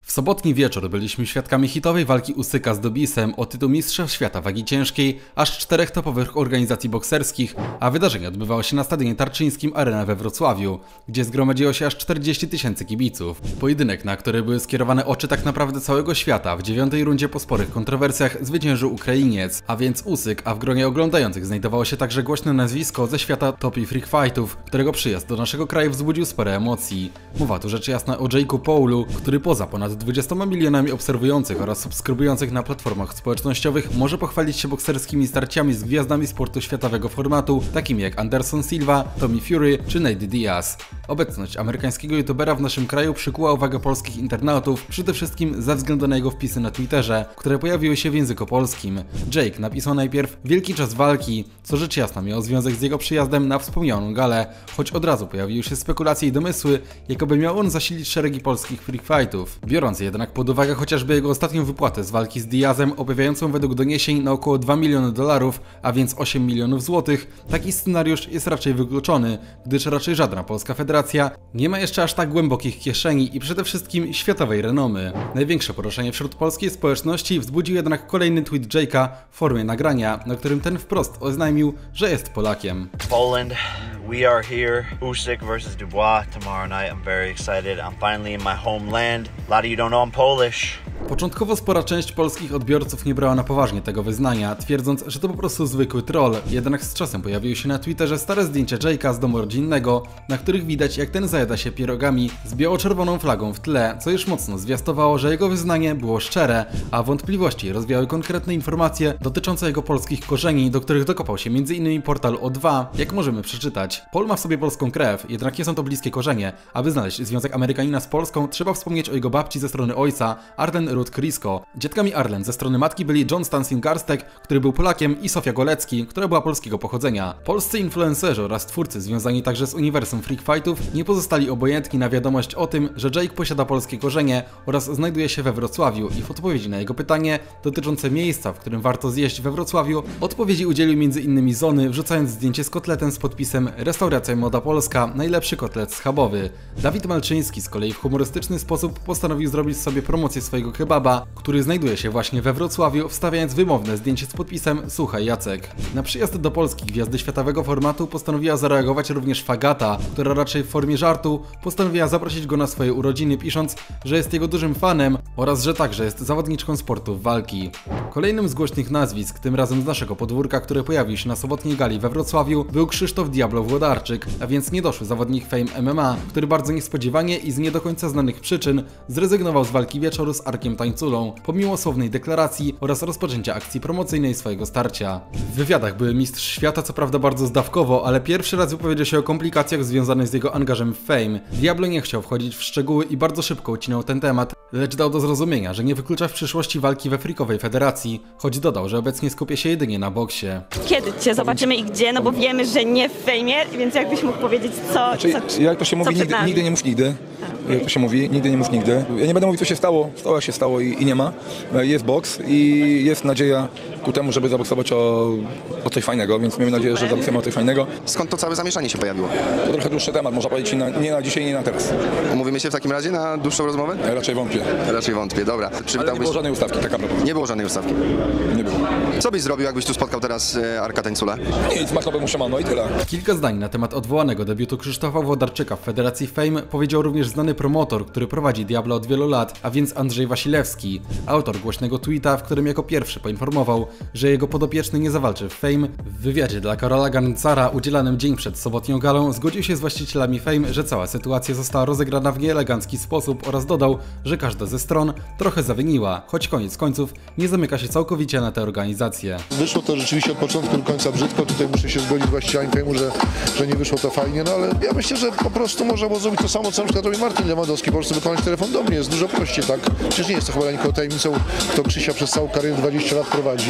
W sobotni wieczór byliśmy świadkami hitowej walki Usyka z Dobisem o tytuł Mistrza Świata Wagi Ciężkiej aż 4 topowych organizacji bokserskich, a wydarzenie odbywało się na stadionie tarczyńskim Arena we Wrocławiu, gdzie zgromadziło się aż 40 000 kibiców. Pojedynek, na który były skierowane oczy tak naprawdę całego świata, w 9. rundzie po sporych kontrowersjach zwyciężył Ukrainiec, a więc Usyk, a w gronie oglądających znajdowało się także głośne nazwisko ze świata top i freak fightów, którego przyjazd do naszego kraju wzbudził spore emocje. Mowa tu rzecz jasna o Jake'u Paulu, który poza ponad 20 milionami obserwujących oraz subskrybujących na platformach społecznościowych może pochwalić się bokserskimi starciami z gwiazdami sportu światowego formatu, takimi jak Anderson Silva, Tommy Fury czy Nate Diaz. Obecność amerykańskiego youtubera w naszym kraju przykuła uwagę polskich internautów, przede wszystkim ze względu na jego wpisy na Twitterze, które pojawiły się w języku polskim. Jake napisał najpierw "Wielki czas walki", co rzecz jasna miało związek z jego przyjazdem na wspomnianą galę, choć od razu pojawiły się spekulacje i domysły, jakoby miał on zasilić szeregi polskich freak fightów. Biorąc jednak pod uwagę chociażby jego ostatnią wypłatę z walki z Diazem, obawiającą według doniesień na około $2 miliony, a więc 8 milionów złotych, taki scenariusz jest raczej wykluczony, gdyż raczej żadna polska federacja nie ma jeszcze aż tak głębokich kieszeni i przede wszystkim światowej renomy. Największe poruszenie wśród polskiej społeczności wzbudził jednak kolejny tweet Jake'a w formie nagrania, na którym ten wprost oznajmił, że jest Polakiem. Poland, we are here. Usyk versus Dubois tomorrow night. I'm very excited. I'm finally in my homeland. A lot of you don't know I'm Polish. Początkowo spora część polskich odbiorców nie brała na poważnie tego wyznania, twierdząc, że to po prostu zwykły troll. Jednak z czasem pojawiły się na Twitterze stare zdjęcia Jake'a z domu rodzinnego, na których widać, jak ten zajada się pierogami z biało-czerwoną flagą w tle, co już mocno zwiastowało, że jego wyznanie było szczere, a wątpliwości rozwiały konkretne informacje dotyczące jego polskich korzeni, do których dokopał się m.in. portal O2, jak możemy przeczytać. Paul ma w sobie polską krew, jednak nie są to bliskie korzenie. Aby znaleźć związek Amerykanina z Polską, trzeba wspomnieć o jego babci ze strony ojca, Arlen Ruth Krisko. Dziadkami Arlen ze strony matki byli John Stansin Garstek, który był Polakiem, i Sofia Golecki, która była polskiego pochodzenia. Polscy influencerzy oraz twórcy związani także z uniwersum freak fightów nie pozostali obojętni na wiadomość o tym, że Jake posiada polskie korzenie oraz znajduje się we Wrocławiu, i w odpowiedzi na jego pytanie dotyczące miejsca, w którym warto zjeść we Wrocławiu, odpowiedzi udzielił m.in. Zony, wrzucając zdjęcie z kotletem z podpisem "Restauracja Moda Polska, najlepszy kotlet schabowy". Dawid Malczyński z kolei w humorystyczny sposób postanowił zrobić sobie promocję swojego kebaba, który znajduje się właśnie we Wrocławiu, wstawiając wymowne zdjęcie z podpisem "Słuchaj Jacek". Na przyjazd do Polski gwiazdy światowego formatu postanowiła zareagować również Fagata, która raczej w formie żartu postanowiła zaprosić go na swoje urodziny, pisząc, że jest jego dużym fanem oraz że także jest zawodniczką sportów walki. Kolejnym z głośnych nazwisk, tym razem z naszego podwórka, który pojawił się na sobotniej gali we Wrocławiu, był Krzysztof Diablo Włodarczyk, a więc niedoszły zawodnik Fame MMA, który bardzo niespodziewanie i z nie do końca znanych przyczyn zrezygnował z walki wieczoru z Arkiem Tańculą, pomimo słownej deklaracji oraz rozpoczęcia akcji promocyjnej swojego starcia. W wywiadach były mistrz świata co prawda bardzo zdawkowo, ale pierwszy raz wypowiedział się o komplikacjach związanych z jego angażem w Fame. Diablo nie chciał wchodzić w szczegóły i bardzo szybko ucinał ten temat, lecz dał do zrozumienia, że nie wyklucza w przyszłości walki we freakowej federacji, choć dodał, że obecnie skupia się jedynie na boksie. Kiedy Cię zobaczymy i gdzie? No bo wiemy, że nie w Fejmie, więc jakbyś mógł powiedzieć, jak to się mówi, nigdy nie mów nigdy. Jak to się mówi, nigdy nie mów nigdy. Ja nie będę mówić, co się stało, jak się stało i nie ma. Jest boks i jest nadzieja ku temu, żeby zaboksować o coś fajnego, więc miejmy nadzieję, że zaboksujemy o coś fajnego. Skąd to całe zamieszanie się pojawiło? To trochę dłuższy temat, można powiedzieć, nie na dzisiaj, nie na teraz. Umówimy się w takim razie na dłuższą rozmowę? Raczej wątpię. Raczej wątpię, dobra. Ale nie było żadnej ustawki, taka propozycja. Nie było żadnej ustawki? Nie było. Co byś zrobił, jakbyś tu spotkał teraz Arka Tańcula? Nic, machnąłbym mu siemano i tyle. Kilka zdań na temat odwołanego debiutu Krzysztofa Włodarczyka w Federacji Fame powiedział również znany promotor, który prowadzi Diablo od wielu lat, a więc Andrzej Wasilewski, autor głośnego tweeta, w którym jako pierwszy poinformował, że jego podopieczny nie zawalczy w Fame. W wywiadzie dla Karola Garncara udzielanym dzień przed sobotnią galą zgodził się z właścicielami Fame, że cała sytuacja została rozegrana w nieelegancki sposób, oraz dodał, że każda ze stron trochę zawiniła, choć koniec końców nie zamyka się całkowicie na tę organizację. Wyszło to rzeczywiście od początku do końca brzydko, tutaj muszę się zgodzić z właścicielami Fame'u, że nie wyszło to fajnie, no ale ja myślę, że po prostu można było zrobić to samo, co na przykład robi Martin Lewandowski, po prostu wykonać telefon do mnie, jest dużo prościej, tak? Przecież nie jest to chyba nikogo tajemnicą, kto Krzysia przez całą karierę 20 lat prowadzi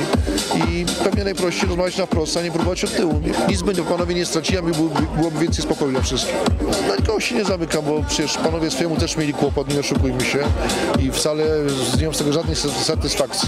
i pewnie najprościej rozmawiać na wprost, a nie próbować od tyłu. Nic by panowie nie stracili, a byłoby więcej spokoju dla wszystkich. Na nikogo się nie zamykam, bo przecież panowie z Fame'u też mieli kłopot, nie oszukujmy się, i wcale nie mam z tego żadnej satysfakcji, że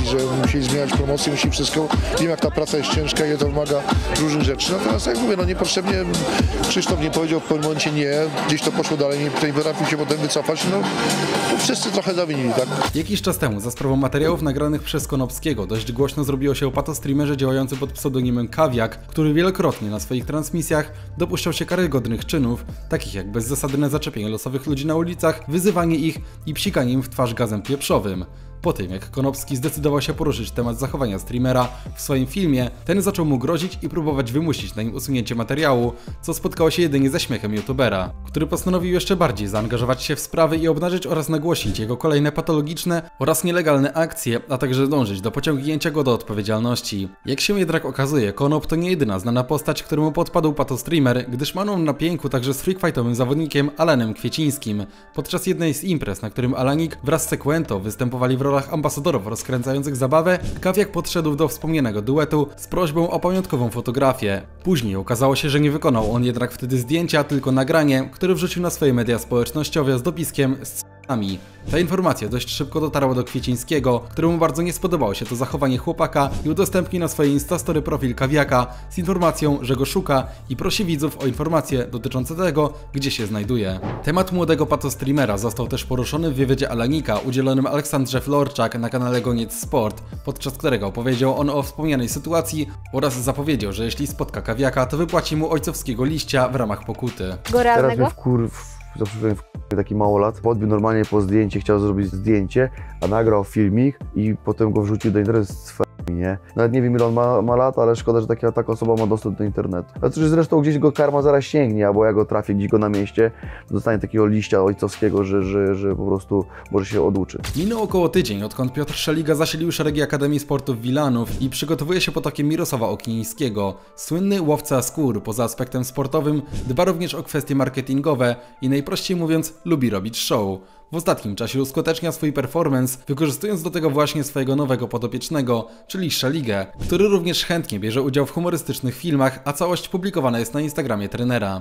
musieli zmieniać promocję, musieli wszystko. Wiem, jak ta praca jest ciężka i to wymaga różnych rzeczy. Natomiast jak mówię, no niepotrzebnie Krzysztof nie powiedział w pewnym momencie nie, gdzieś to poszło dalej, nie potrafił się potem wycofać, no wszyscy trochę zawinili, tak? Jakiś czas temu za sprawą materiałów nagranych przez Konopskiego dość głośno zrobiło się o patostreamerze działającym pod pseudonimem Kawiak, który wielokrotnie na swoich transmisjach dopuszczał się karygodnych czynów, takich jak bezzasadne zaczepienie losowych ludzi na ulicach, wyzywanie ich i psikanie im w twarz gazem pieprzowym. Po tym, jak Konopski zdecydował się poruszyć temat zachowania streamera w swoim filmie, ten zaczął mu grozić i próbować wymusić na nim usunięcie materiału, co spotkało się jedynie ze śmiechem youtubera, który postanowił jeszcze bardziej zaangażować się w sprawy i obnażyć oraz nagłośnić jego kolejne patologiczne oraz nielegalne akcje, a także dążyć do pociągnięcia go do odpowiedzialności. Jak się jednak okazuje, Konop to nie jedyna znana postać, któremu podpadł patostreamer, gdyż ma on na pięku także z freakfightowym zawodnikiem Alanem Kwiecińskim. Podczas jednej z imprez, na którym Alanik wraz z Sequento występowali w rolach ambasadorów rozkręcających zabawę, Kawiak podszedł do wspomnianego duetu z prośbą o pamiątkową fotografię. Później okazało się, że nie wykonał on jednak wtedy zdjęcia, tylko nagranie, które wrzucił na swoje media społecznościowe z dopiskiem z c***ami. Ta informacja dość szybko dotarła do Kwiecińskiego, któremu bardzo nie spodobało się to zachowanie chłopaka i udostępnił na swojej Instastory profil Kawiaka z informacją, że go szuka i prosi widzów o informacje dotyczące tego, gdzie się znajduje. Temat młodego patostreamera został też poruszony w wywiadzie Alanika udzielonym Aleksandrze Florczak na kanale Goniec Sport, podczas którego opowiedział on o wspomnianej sytuacji oraz zapowiedział, że jeśli spotka Kawiaka, to wypłaci mu ojcowskiego liścia w ramach pokuty. Teraz mnie zawsze taki małolat, podbił normalnie po zdjęcie, chciał zrobić zdjęcie, a nagrał filmik i potem go wrzucił do internetu z nie? Nawet nie wiem, ile on ma lat, ale szkoda, że taka osoba ma dostęp do internetu. Ale to, że zresztą gdzieś go karma zaraz sięgnie, albo ja go trafię gdzieś go na mieście, dostanie takiego liścia ojcowskiego, że po prostu może się oduczy. Minął około tydzień, odkąd Piotr Szeliga zasilił szeregi Akademii Sportów Wilanów i przygotowuje się pod okiem Mirosława Oknińskiego. Słynny łowca skór poza aspektem sportowym dba również o kwestie marketingowe i najprościej mówiąc lubi robić show. W ostatnim czasie uskutecznia swój performance, wykorzystując do tego właśnie swojego nowego podopiecznego, czyli Szeligę, który również chętnie bierze udział w humorystycznych filmach, a całość publikowana jest na Instagramie trenera.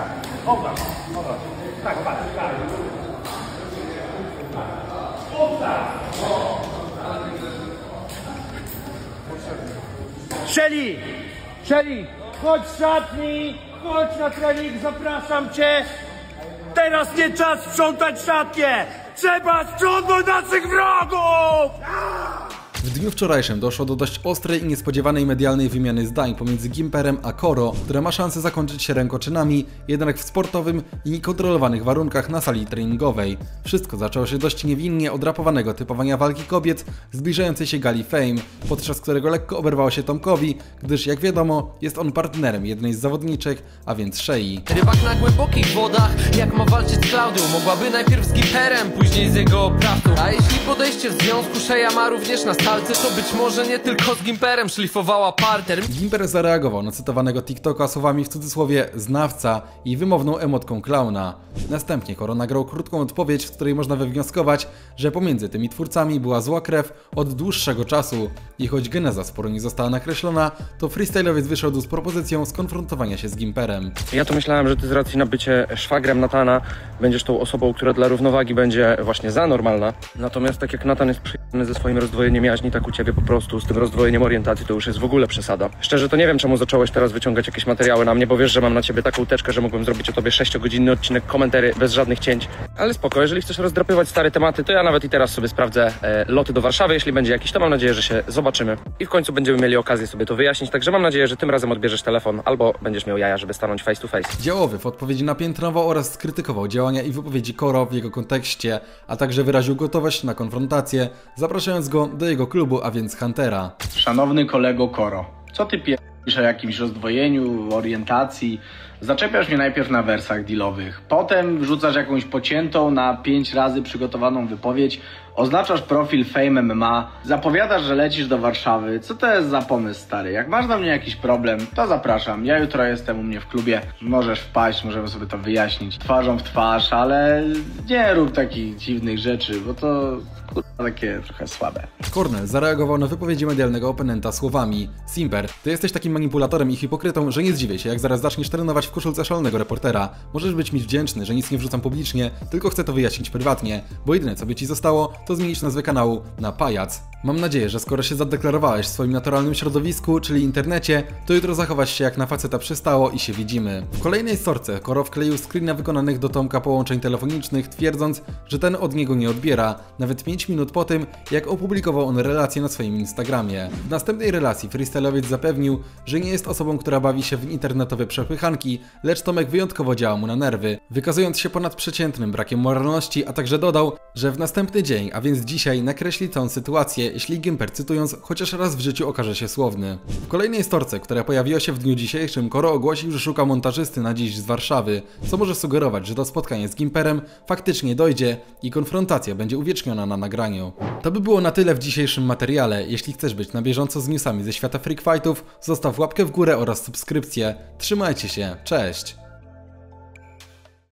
Szeli, chodź z szatni, chodź na trening, zapraszam cię. Teraz nie czas sprzątać szatnię! Trzeba sprzątnąć naszych wrogów! W dniu wczorajszym doszło do dość ostrej i niespodziewanej medialnej wymiany zdań pomiędzy Gimperem a Koro, która ma szansę zakończyć się rękoczynami, jednak w sportowym i niekontrolowanych warunkach na sali treningowej. Wszystko zaczęło się dość niewinnie od rapowanego typowania walki kobiet zbliżającej się gali Fame, podczas którego lekko oberwało się Tomkowi, gdyż jak wiadomo jest on partnerem jednej z zawodniczek, a więc Szei. Rybak na głębokich wodach, jak ma walczyć z Klaudią, mogłaby najpierw z Gimperem, później z jego oprawcą. A jeśli podejście w związku Szeja ma również na stalce, to być może nie tylko z Gimperem szlifowała parter. Gimper zareagował na cytowanego TikToka słowami w cudzysłowie znawca i wymowną emotką klauna. Następnie Koro nagrał krótką odpowiedź, z której można wywnioskować, że pomiędzy tymi twórcami była zła krew od dłuższego czasu i choć geneza sporu nie została nakreślona, to freestyle'owiec wyszedł z propozycją skonfrontowania się z Gimperem. Ja to myślałem, że ty z racji na bycie szwagrem Natana będziesz tą osobą, która dla równowagi będzie właśnie za normalna. Natomiast tak jak Natan jest przyjemny ze swoim rozdwojeniem jaźni, tak u ciebie po prostu z tym rozdwojeniem orientacji to już jest w ogóle przesada. Szczerze to nie wiem, czemu zacząłeś teraz wyciągać jakieś materiały na mnie, bo wiesz, że mam na ciebie taką teczkę, że mógłbym zrobić o tobie 6-godzinny odcinek komentary bez żadnych cięć. Ale spoko, jeżeli chcesz rozdrapywać stare tematy, to ja nawet i teraz sobie sprawdzę loty do Warszawy, jeśli będzie jakiś, to mam nadzieję, że się zobaczymy i w końcu będziemy mieli okazję sobie to wyjaśnić, także mam nadzieję, że tym razem odbierzesz telefon albo będziesz miał jaja, żeby stanąć face to face. Działowy w odpowiedzi napiętnował oraz skrytykował działania i wypowiedzi Koro w jego kontekście, a także wyraził gotowość na konfrontację, zapraszając go do jego klubu, a więc Huntera. Szanowny kolego Koro, co ty piszesz o jakimś rozdwojeniu, orientacji? Zaczepiasz mnie najpierw na wersach dealowych, potem wrzucasz jakąś pociętą na 5 razy przygotowaną wypowiedź, oznaczasz profil Fame MMA, zapowiadasz, że lecisz do Warszawy. Co to jest za pomysł, stary? Jak masz do mnie jakiś problem, to zapraszam. Ja jutro jestem u mnie w klubie, możesz wpaść, możemy sobie to wyjaśnić twarzą w twarz, ale nie rób takich dziwnych rzeczy, bo to takie trochę słabe. Kornel zareagował na wypowiedzi medialnego oponenta słowami: Simper, ty jesteś takim manipulatorem i hipokrytą, że nie zdziwię się, jak zaraz zaczniesz trenować w koszulce szalonego reportera. Możesz być mi wdzięczny, że nic nie wrzucam publicznie, tylko chcę to wyjaśnić prywatnie, bo jedyne co by ci zostało, to zmienić nazwę kanału na Pajac. Mam nadzieję, że skoro się zadeklarowałeś w swoim naturalnym środowisku, czyli internecie, to jutro zachowasz się jak na faceta przystało i się widzimy. W kolejnej storce Koro wkleił screena wykonanych do Tomka połączeń telefonicznych, twierdząc, że ten od niego nie odbiera, nawet 5 minut po tym, jak opublikował on relację na swoim Instagramie. W następnej relacji freestyle'owiec zapewnił, że nie jest osobą, która bawi się w internetowe przepychanki, lecz Tomek wyjątkowo działa mu na nerwy, wykazując się ponadprzeciętnym brakiem moralności, a także dodał, że w następny dzień, a więc dzisiaj, nakreśli tę sytuację, jeśli Gimper, cytując, chociaż raz w życiu okaże się słowny. W kolejnej storce, która pojawiła się w dniu dzisiejszym, Koro ogłosił, że szuka montażysty na dziś z Warszawy, co może sugerować, że to spotkanie z Gimperem faktycznie dojdzie i konfrontacja będzie uwieczniona na nagraniu. To by było na tyle w dzisiejszym materiale. Jeśli chcesz być na bieżąco z newsami ze świata freak fightów, zostaw łapkę w górę oraz subskrypcję. Trzymajcie się, cześć!